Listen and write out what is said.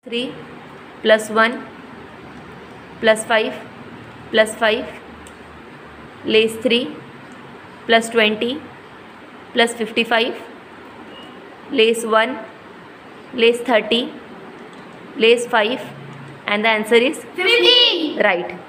3 plus 1 plus 5 plus 5 lays 3 plus 20 plus 55 lays 1 lays 30 lays 5 and the answer is 50. Right.